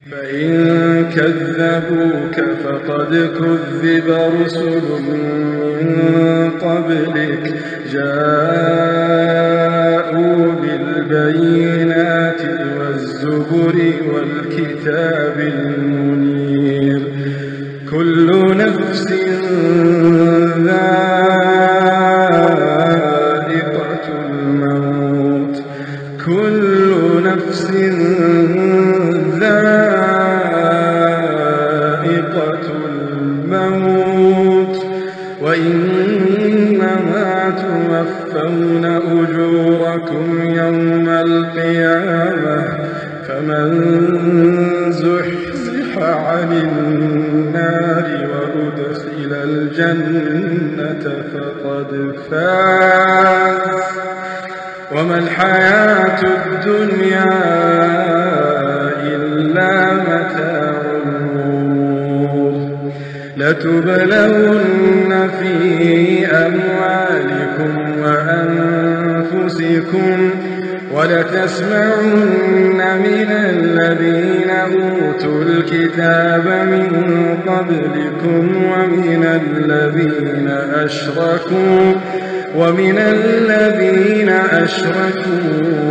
فإن كذبوك فقد كذب رسل من قبلك جاءوا بالبينات والزبر والكتاب المنير كل نفس ذائقة الموت كل نفس ذائقة الموت وإنما توفون أجوركم يوم القيامة فمن زحزح عن النار وأدخل الجنة فقد فاز وما الحياة الدنيا إلا متاع الغرور لتبلون في أموالكم وأنفسكم ولتسمعن من الذين أوتوا الكتاب من قبلكم ومن الذين أشركوا